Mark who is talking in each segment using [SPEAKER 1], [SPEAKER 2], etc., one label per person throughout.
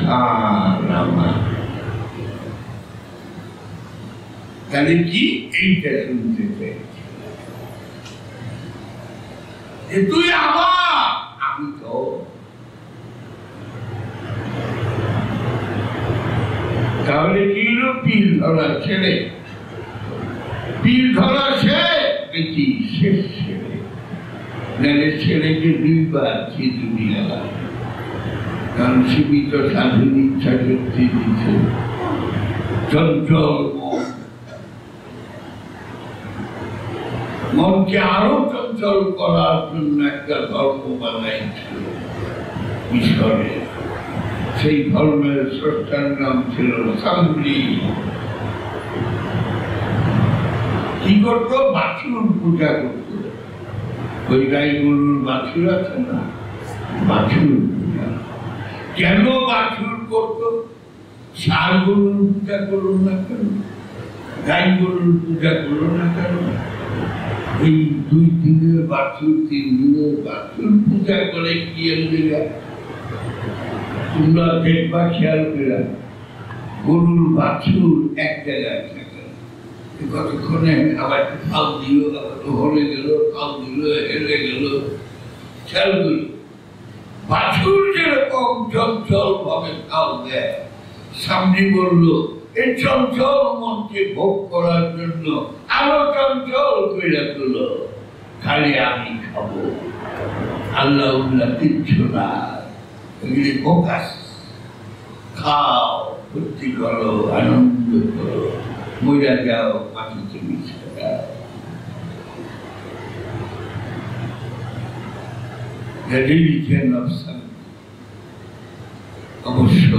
[SPEAKER 1] প্রাণ আমার। তাহলে কি এইটা শুনতে চাইছি, তুই আমার, আমি তো। তাহলে কি হলো? পীর ধরা ছেলে, পীর ধরা ছেলে বেশি শেষ ছেলে, নাহলে ছেলেকে দুইবার সে দুনিয়া লাগে। কারণ সীমিত স্বাধীন ইচ্ছা শক্তি দিচ্ছে, চঞ্চল মনকে আরো চঞ্চল করার জন্য একটা ধর্ম বানাইছিল ঈশ্বরের। সেই ধর্মের স্রষ্টার নাম ছিল সামরি। কি করতো? বাছুর পূজা করতো। ওই গাই গরুর বাছুর আছে না, বাছুর পূজা। কেন বাছুর করতো? ষাঁড় গরুর পূজা করলো না কেন? গাই গরুর পূজা করলো না কেন? এই 2 দিনের বাছুর, 3 দিনের বাছুর পূজা করে কি এলিয়া? তোমরা দেখবা খেয়াল করে, গরুর বাছুর এক জায়গায় থাকে, কতক্ষণে আবার খাল দিল, আবার হলে গেল, খাল দিল, হেলে গেল, খেয়াল করল। বাছুর যেরকম চঞ্চল ভাবে খাল দেয়, সামনে বলল এই চঞ্চল মনকে ভোগ করার জন্য আরো চঞ্চল করে তুল, খালি আমি খাবো, আল্লাহ উল্লাহ কিচ্ছু না, এগুলি ফোকাস। খাও, ফুর্তি করো, আনন্দ করো, মজা যাও, মাটিতে মিশে যাও। অবশ্য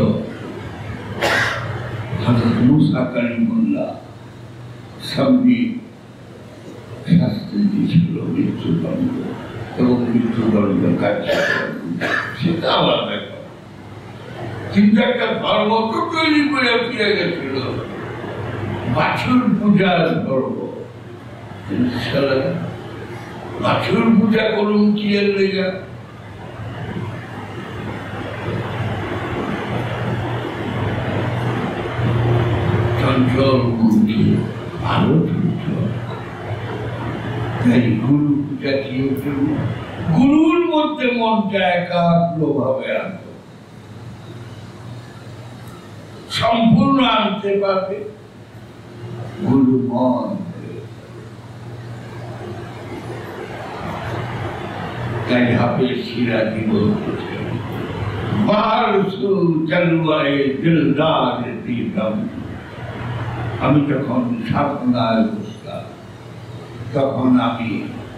[SPEAKER 1] হযরত মুসা কালিমুল্লাহ সামনে শাস্তি দিয়েছিল মৃত্যুদণ্ড, এবং মৃত্যুদণ্ড কার্যকর, সেটা আলাদা ব্যাপার। কিন্তু একটা ধর্ম তো তৈরি করে ফিরে গেছিল, বাছুর পূজার ধর্ম। বাছুর পূজা করুন কি এর লেগা? চঞ্চল মনকে আরো চঞ্চল। তাই গুরু পূজা কি হচ্ছে? গুরুর মধ্যে মনটা একাগ্র ভাবে আনতে, সম্পূর্ণ আনতে পারবে গুরু মন। তাই হাফেজ সিরাজি বলতেছে, বারসু জলওয়ায়ে দিলদার দিদম। আমি যখন সাধনায় বসলাম, তখন আমি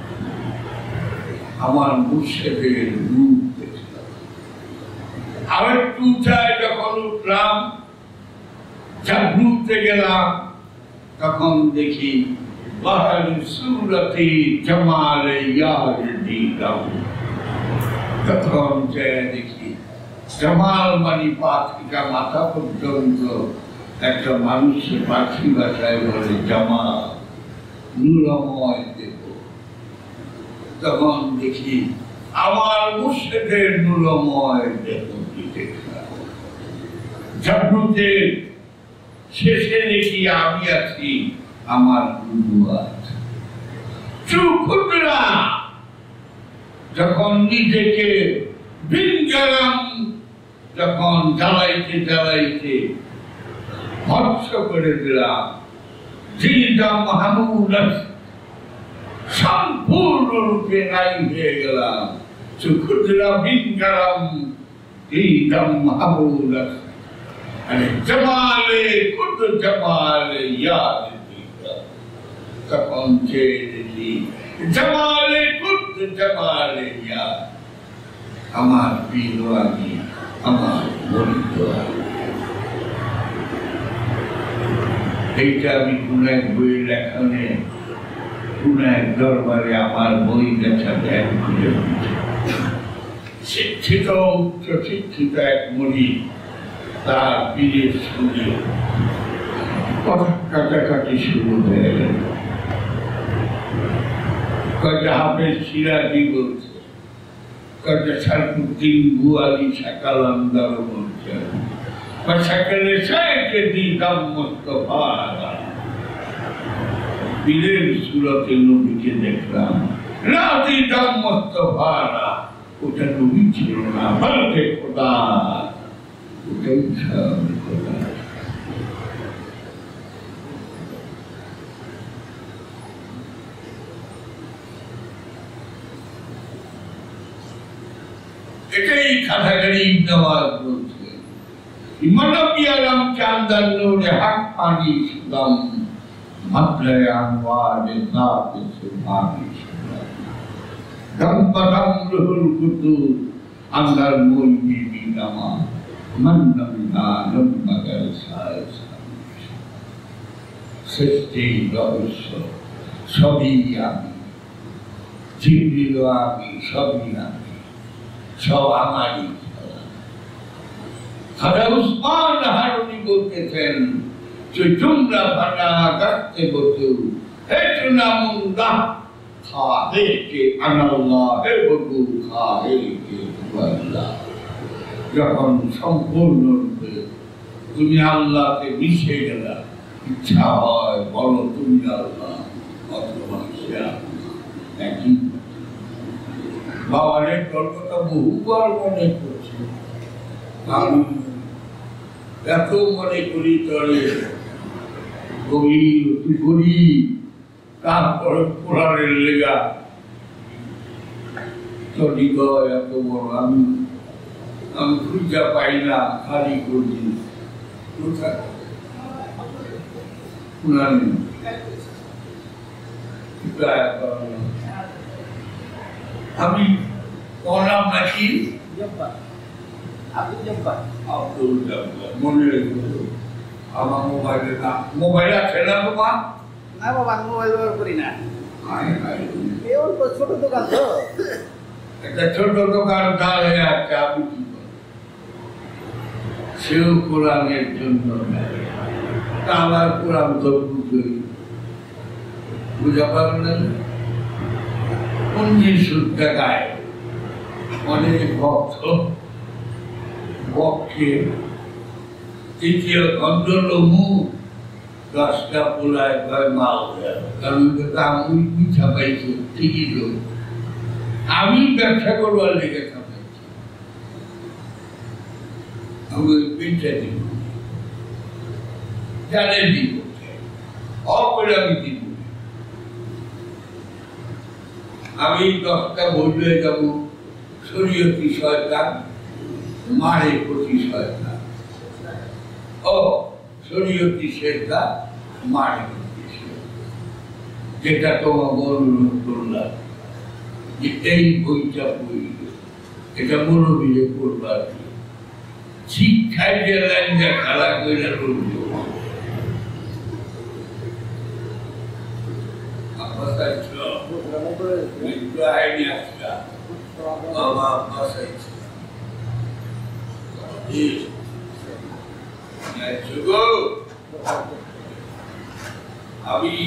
[SPEAKER 1] আমার মুর্শিদের রূপ দেখলাম। আরেকটু উঁচায় যখন উঠলাম, জাগ্রুতে গেলাম, তখন দেখি বাহার সুরতি জামালে ইয়ার দিদম। তখন দেখি জামাল মানে পা থেকে মাথা পর্যন্ত একটা মানুষের পাখি ভাষায় বলে জামাল, নূরময় দেব। তখন দেখি আমার মুর্শিদের নূরময় দেহটি দেখলাম। জাগ্রতের শেষে দেখি আমি আছি, আমার গুরু আছে। চুকুটরা যখন নিজেকে বিনগারাম যখন জ্বালাইতে জ্বালাইতে ভৎস করে দিলাম, জিদাম হামুলাস সম্পূর্ণরূপে নাই হয়ে গেলাম। চুকুটরা বিনগারাম জিদাম হামুলাস জামালে কুদ জামালে ইয়াদ দিদা। তখন চেয়ে দেখি জামালে কুদ জামালে ইয়াদ, আমার বিনোয়ানি, আমার মরিদোয়ানি। এইটা আমি কোন এক বই লেখনে, কোন এক দরবারে আমার বই লেখা ব্যাগ খুঁজে শিক্ষিত উচ্চ শিক্ষিত এক মরি তার পীরের সঙ্গে কথা কাটাকাটি শুরু হয়ে গেল। কয়টা হাফেজ সিরাজি বলছে, কয়টা সারকুদ্দিন বুয়ালি কালান্দার বলছে, فشكل شيء دم مصطفى পীরের সুরতে নবীকে দেখলাম, রাতি দম মুস্তাফারা, ওটা নবী ছিল না, বলতে খোদা, ওটাই খোদা। এটাই খাতাগারি নওয়াজ বলছে, ইমানবী আলম কালান্দার নূরে হক পানি সুদাম মাত্রায় আনওয়ারে জাত সুবহানি সুদাম দম বদম রুহুল কুদুস আন্দার মুলকি বিনামা মন্নমিনা নম্মগল সায়স সৃষ্টি রহস্য সবই আমি, জিবরিল আমি, সবই আমি, সব আমারই। খাজা উসমান হারুনি বলতেছেন যে তোমরা ফাটা গাছতে বলতো হে চুনামুন্দা খাহে কে আনাল্লাহ হে বধু খাহে কে আল্লাহ। যখন সম্পূর্ণরূপে তুমি আল্লাহকে মিশে গেলা, ইচ্ছা হয় বলো তুমি আল্লাহ অথবা সে আল্লাহ একই। বাবার তোর কথা বহুবার মনে করছে, আমি এত মনে করি তরে কবি অতি করি, তারপরে কোরআনের লেগা তোর হৃদয় এত বড়, আমি খুঁজা পাই না, খালি করি কোথায় আমি নাম নাকি আব্দুল জব্বার, মনে রেখে আমার মোবাইলে না, মোবাইল আছে না তোমার?
[SPEAKER 2] না বাবা, মোবাইল ব্যবহার করি না। ছোট দোকান তো,
[SPEAKER 1] একটা ছোট দোকান দাঁড়িয়ে আছে, আমি কি করি? সেও কোরআনের জন্য আমার কোরআন তো বুঝই, বুঝা পারলেন 1900 টাকায় অনেক ভক্ত পক্ষে তৃতীয় খন্ডলমু 10টা পোলায় কয় মাল দেয়, কারণ আমি পিছা পাইছি ঠিকই তো, আমি ব্যবসা করবার লেগে থাকাইছি, আমি পিঠা দিব জানে দিব অপরে আমি দিব, আমি 10টা বললে যাব শরীয়তি শয়তান মারে প্রতি শয়তান, ও শরীয়তি শেখা মারে প্রতি শেখা, যেটা তোমার অনুরোধ করলাম যে এই বইটা বই এটা মনোবিলে করবার শিক্ষায় যে লাইনটা খেলা করে করব আমি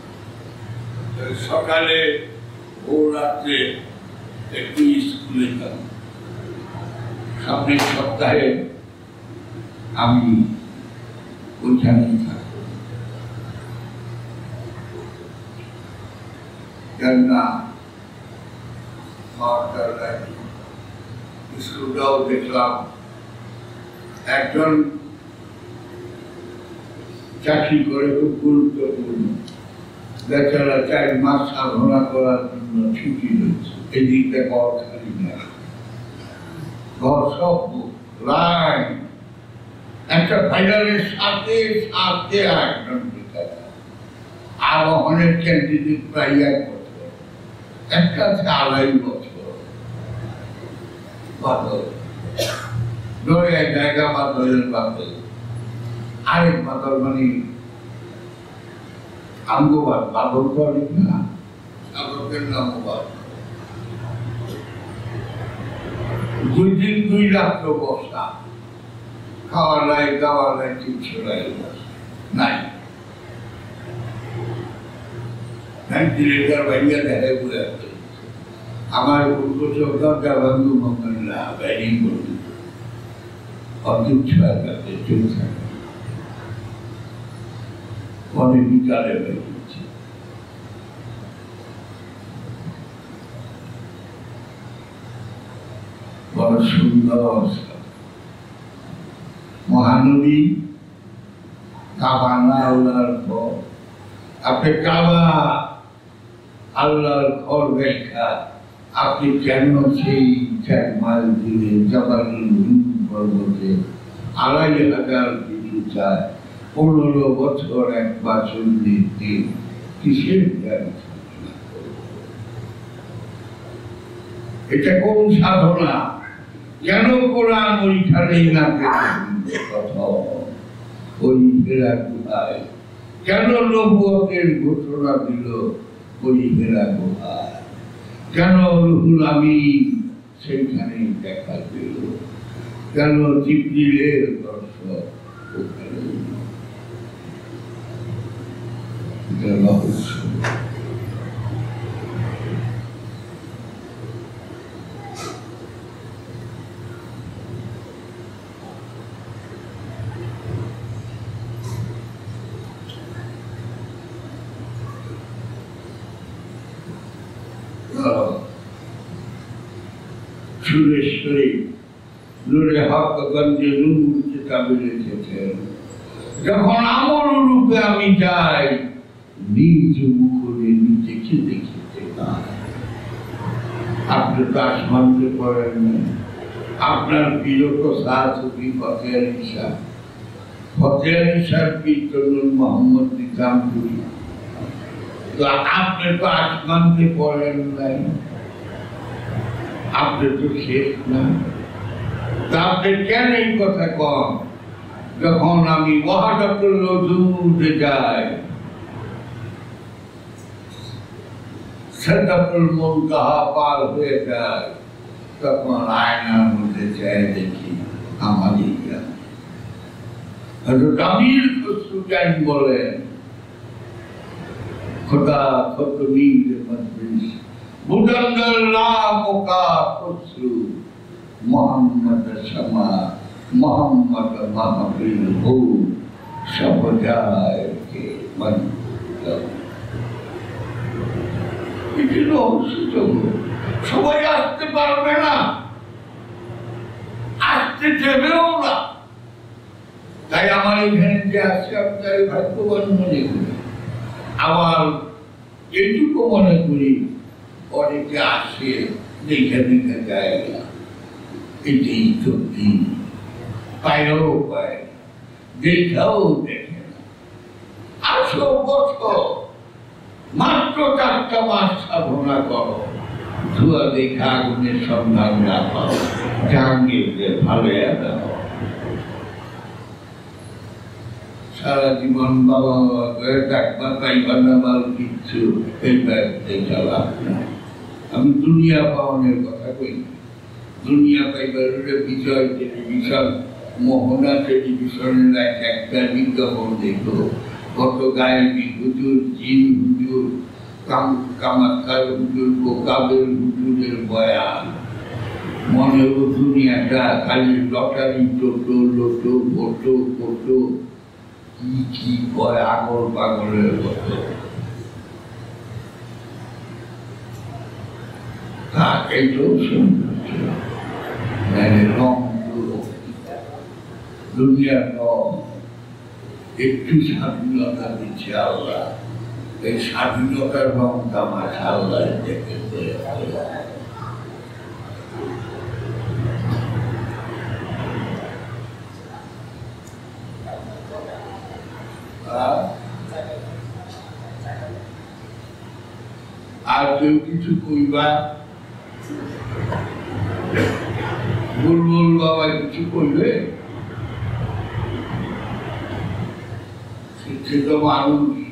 [SPEAKER 1] সকালে ও রাত্রে একটু স্কুলে যাব, সামনের সপ্তাহে আমি ওইখানেই থাকবো, কেননা স্কুলটাও দেখলাম, একজন চাকরি করে খুব গুরুত্বপূর্ণ, বেচারা 4 মাস সাধনা করার জন্য ছুটি রয়েছে, এদিকটা ঘর খালি না, ঘর সব রায় একটা ফাইনালের সাথে সাথে একজন আবহনের ক্যান্ডিডেট প্রায় 1 বছর, একটা 2.5 বছর বাদল, 2 জায়গা বাদলের বাদল, আরেক বাদল মানে আঙ্গবাদ, বাদল করে না, সাধকের নাম বাদ, 2 দিন 2 রাত্র বসা, খাওয়া নাই দাওয়া নাই কিছু নাই, ভেন্টিলেটার ভাইয়া দেখা বলে আছে, আমার দরজা বন্ধু মঙ্গলা ব্যারিং করতে অতুচ্ছার কাছে চলে থাকে পরে বিকালে বেরিয়েছে। বড় সুন্দর মহানবী কাবা না আল্লাহর ঘর, আপনি কাবা আল্লাহর ঘর দেখা আপনি কেন সেই 4 মাইল দূরে জবালুল নূর পর্বতে 2500 ফিট উঁচায় 15 বছর 1 বছর দিতে কিসের জ্ঞান? এটা কোন সাধনা? কেন কোরআন ওইখানেই না কথা ওই ফেরা গুহায়? কেন নবুয়তের ঘোষণা দিল ওই ফেরা গুহায়? কেন রুহুল আমিন সেইখানেই দেখা দিল? কেন জিবরিলের দর্শন ওখানে? এটা রহস্য। সুরেশ্বরী নূরে হকগঞ্জে নূর কিতাবে লিখেছেন, যখন আমল রূপে আমি যাই নিজ মুখে নিজেকে দেখিতে পাই। আপনি তো আসমানকে পড়েন না, আপনার প্রিয় তো সাহায্যী ফতেহ আলী শাহ, ফতেহ আলী শাহ কীর্তনুল মোহাম্মদ নিজামপুরি, তো আপনি তো আসমানকে পড়েন নাই, আপনি তো শেষ না। আপনি কেন এই কথা কন? যখন আমি ওয়াহদাতুল ওজুদে যাই, সিদরাতুল মুনতাহা পার হয়ে যায়, তখন আয়নার মধ্যে চাই দেখি আমারই জ্ঞান। হযরত আমির খসরু কেন বলেন, खुदा खुद मीर मजलिस बुलंदर नाम का खुसरू मोहम्मद शमा मोहम्मद महफिल हो सब जाए के मन সবাই আসতে পারবে না, আসতে দেবেও না। তাই আমার এখানে যে আছে আপনার ভাগ্যবান মনে করি। আবার এটুকু মনে করি অনেকে আসে দেখে দেখে যায় না, এটাই তো দিন পায়ও পায় দেখাও দেখে না। আসো বছর মাত্র 4টা মাস সাধনা করো, ধোয়া দেখা আগুনের সন্ধান না পাও, জাহাঙ্গীরকে ভালো দাও। সারা জীবন বাবা বাবা করে ডাকবা পাইবার না বাল কিচ্ছু এইবার দেখা লাভ নাই। আমি দুনিয়া পাওয়ানোর কথা কই না, দুনিয়া পাইবার বিজয় টেলিভিশন, মোহনা টেলিভিশনের একটা বিজ্ঞাপন দেখো, কত গায়েবী হুজুর, জিন হুজুর, কামাখ্যার হুজুর, কাবের হুজুরের বয়ান। মনে হলো দুনিয়াটা খালি লটারি, টোটো লোটো ভোটো ফোটো কি কি কয় আগল পাগলের মতো। এটাও সৌন্দর্য, রং দুনিয়ার রং। একটু স্বাধীনতা দিচ্ছে আল্লাহ, এই স্বাধীনতার রং তামাশা আল্লাহ দেখে। আর কেউ কিছু কইবা, বুলবুল বাবা কিছু কইবে? শিক্ষিত মানুষ